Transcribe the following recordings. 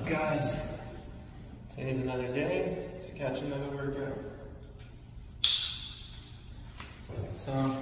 up, guys? Today's another day to catch another workout. So,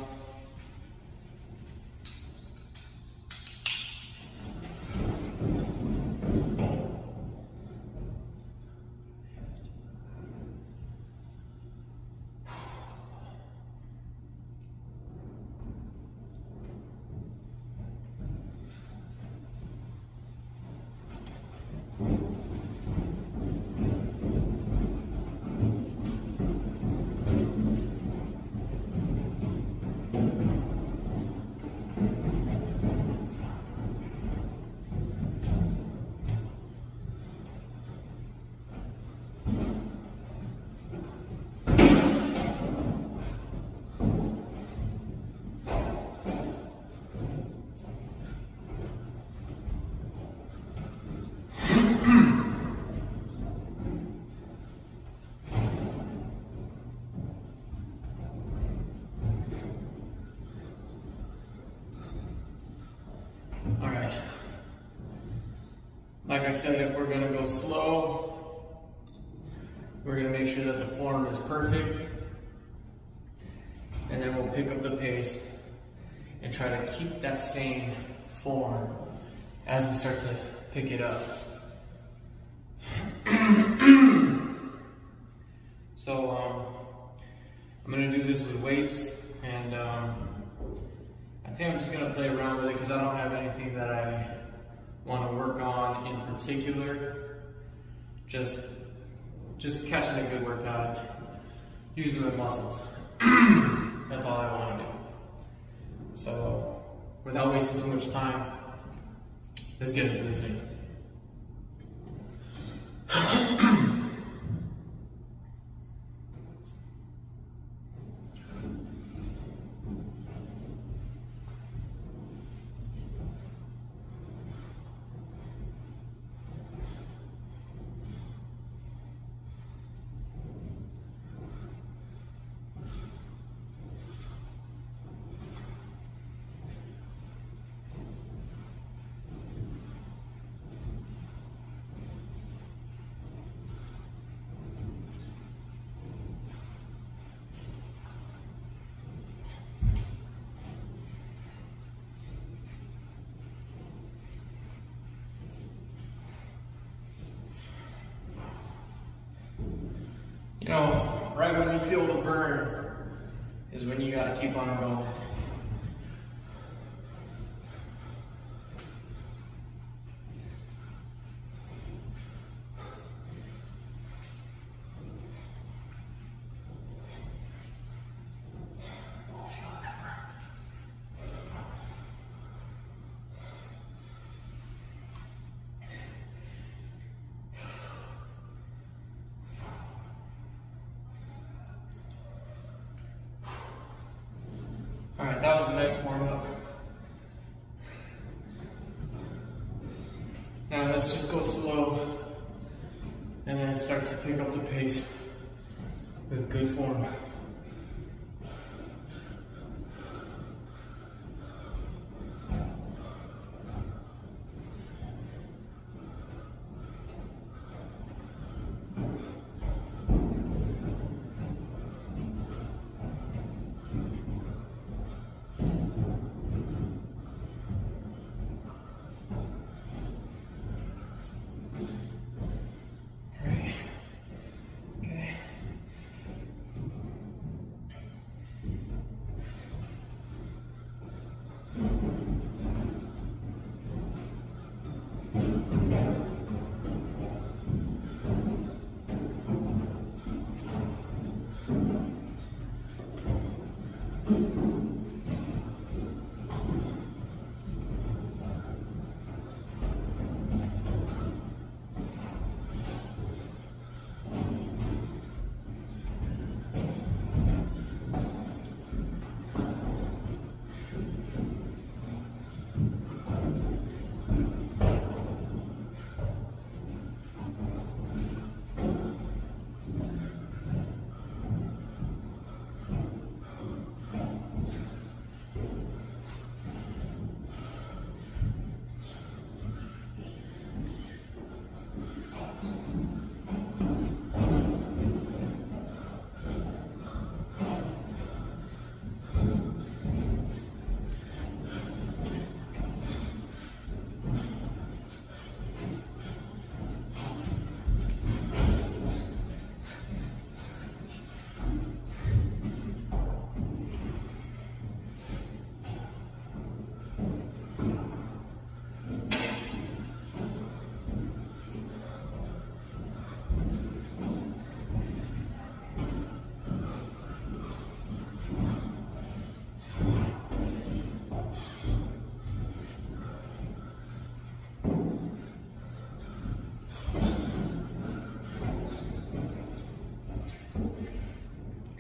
alright. Like I said, if we're gonna go slow, we're gonna make sure that the form is perfect, and then we'll pick up the pace and try to keep that same form as we start to pick it up. So I'm gonna do this with weights, and I think I'm just gonna play around with it because I don't have anything that I want to work on in particular. Just catching a good workout, using the muscles. That's all I want to do. So without wasting too much time, let's get into this thing. You know, right when you feel the burn is when you gotta keep on going. Alright, that was a nice warm-up. Now let's just go slow and then start to pick up the pace with good form.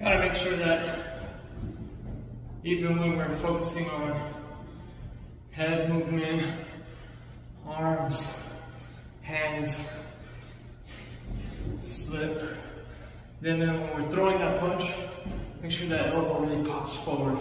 Gotta make sure that even when we're focusing on head movement, arms, hands, slip, then when we're throwing that punch, make sure that elbow really pops forward.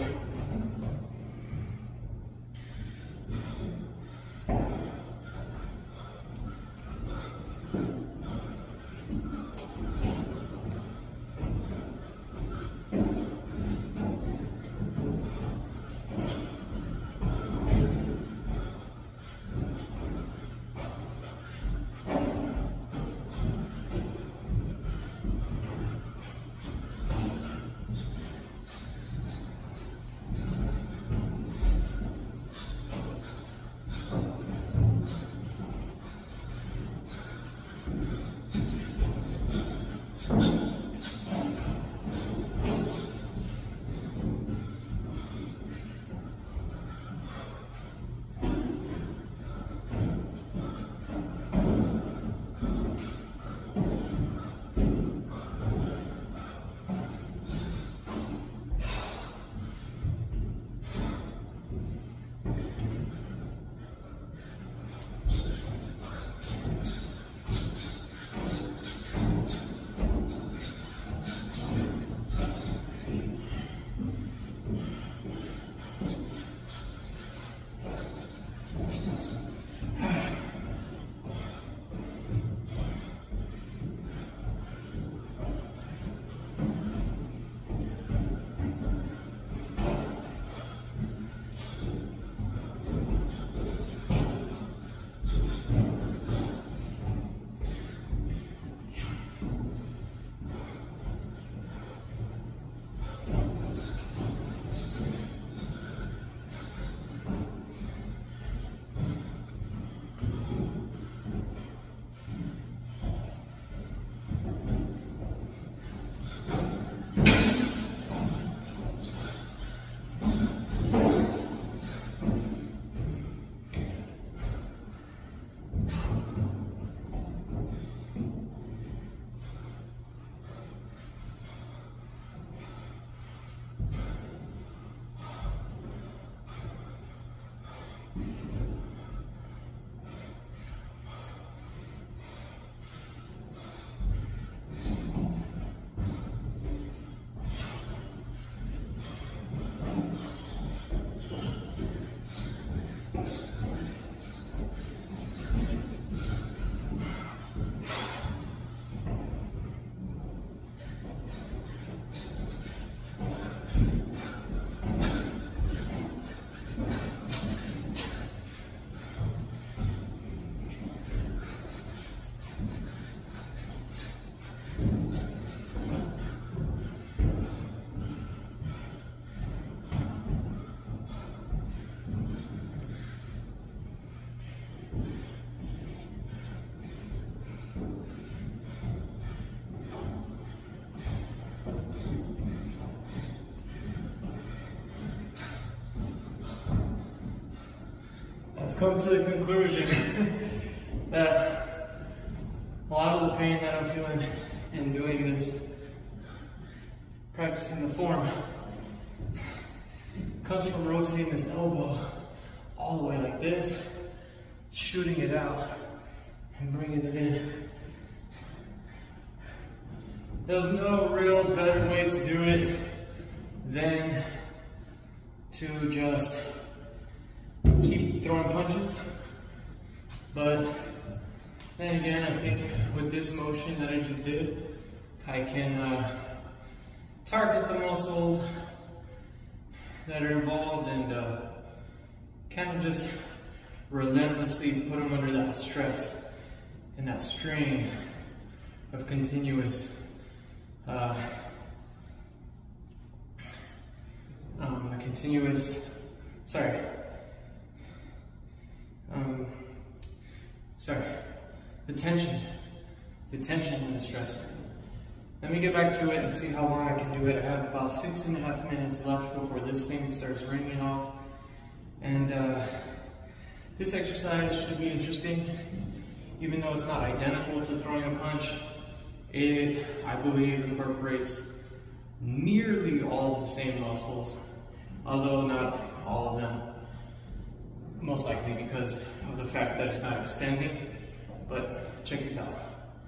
Come to the conclusion that a lot of the pain that I'm feeling in doing this, practicing the form, comes from rotating this elbow all the way like this, shooting it out and bringing it in. There's no real better way to do it than to just keep throwing punches, but then again, I think with this motion that I just did, I can target the muscles that are involved and kind of just relentlessly put them under that stress and that strain of continuous the tension and the stress. Let me get back to it and see how long I can do it. I have about 6.5 minutes left before this thing starts ringing off. And this exercise should be interesting. Even though it's not identical to throwing a punch, it, I believe, incorporates nearly all of the same muscles, although not all of them, most likely because of the fact that it's not extending. But check this out.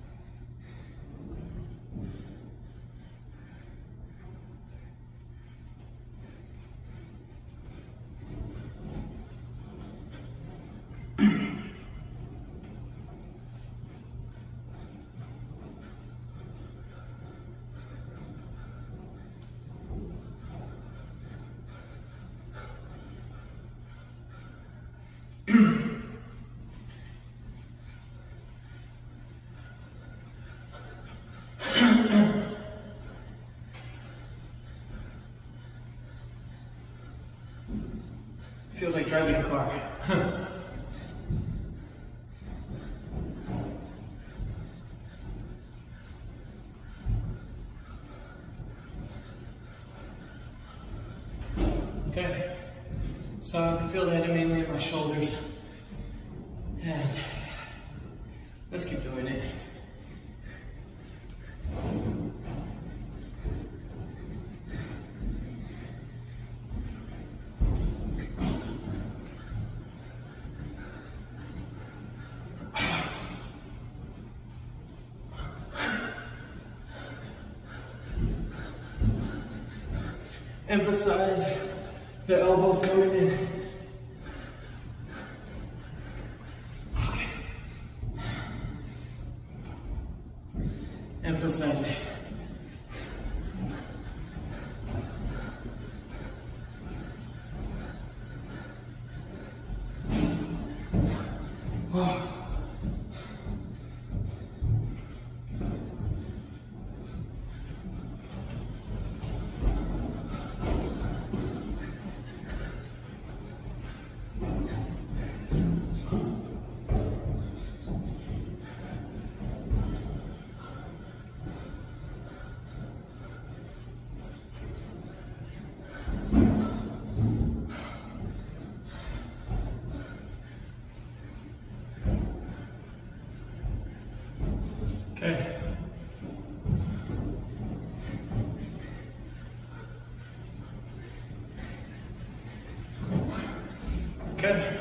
Feels like driving a car. Okay, so I can feel that mainly in my shoulders. And let's keep doing it. Emphasize the elbows coming in. Okay. Emphasize it. Oh. Okay. Okay.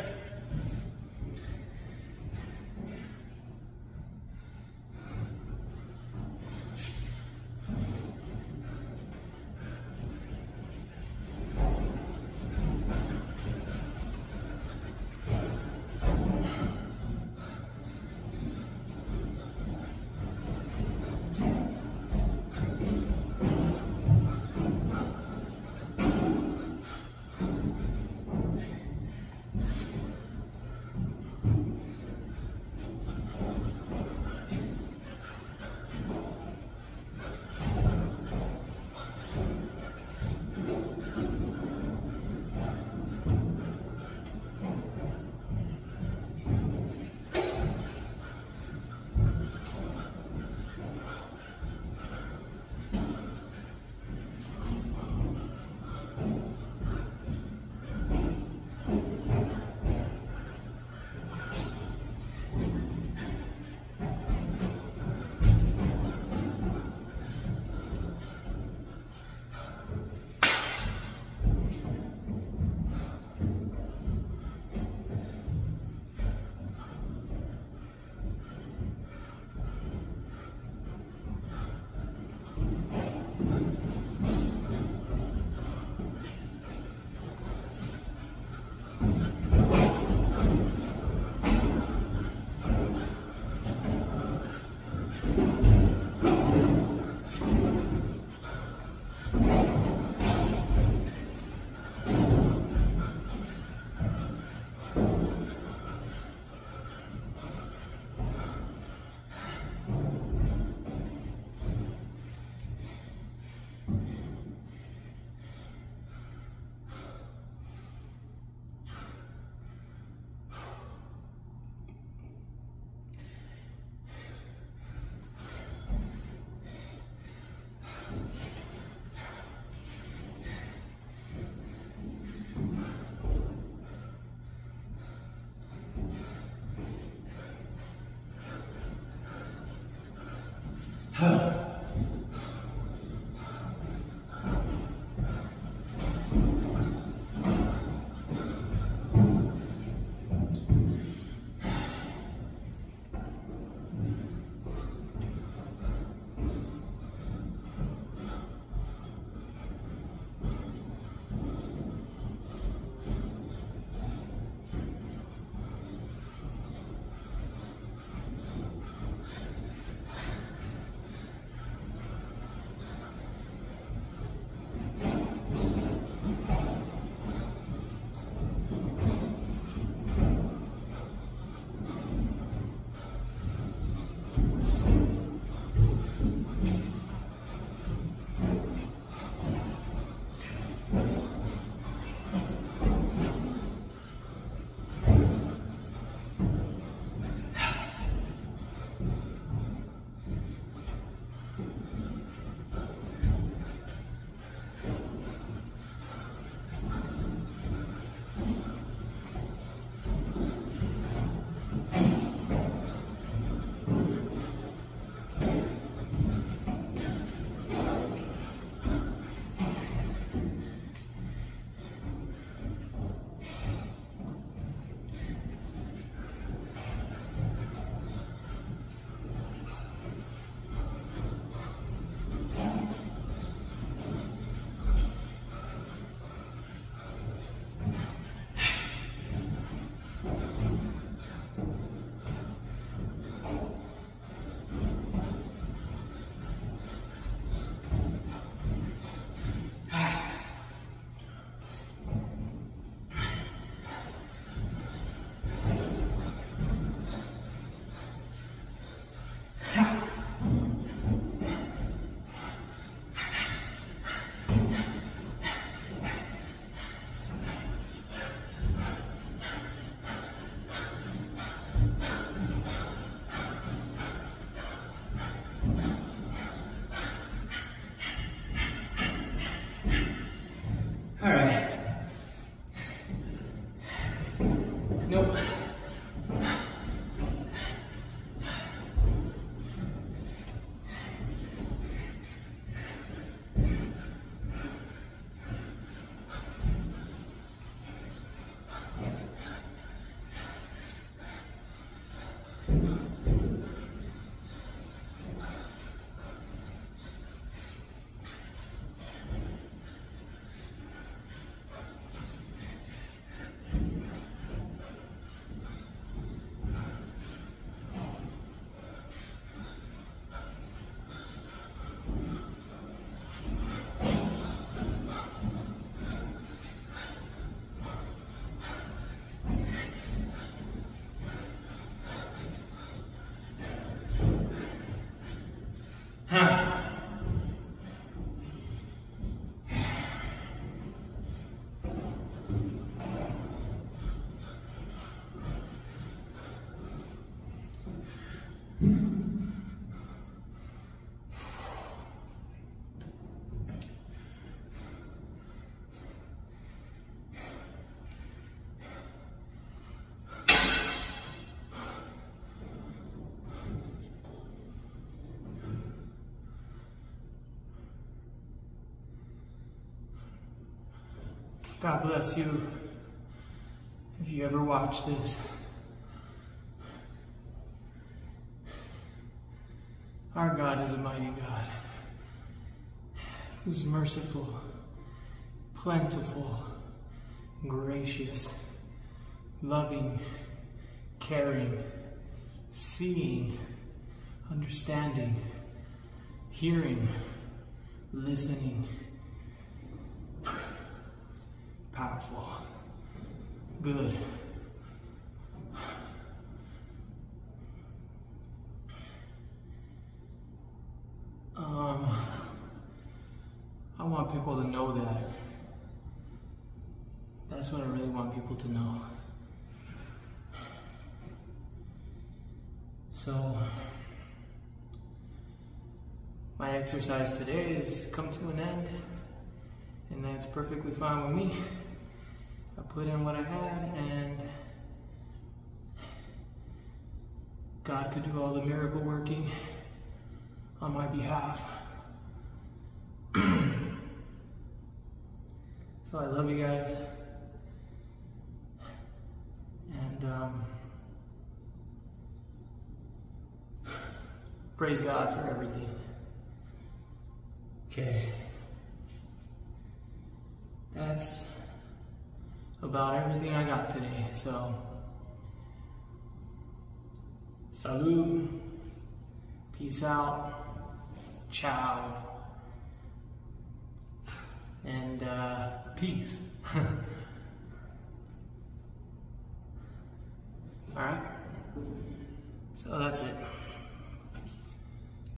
God bless you if you ever watch this. Our God is a mighty God, who's merciful, plentiful, gracious, loving, caring, seeing, understanding, hearing, listening, powerful, good. I want people to know that. That's what I really want people to know. So, my exercise today has come to an end, and that's perfectly fine with me. I put in what I had, and God could do all the miracle working on my behalf. So I love you guys, and praise God for everything. Okay, that's about everything I got today. So, salud, peace out, ciao, and peace. All right, so that's it.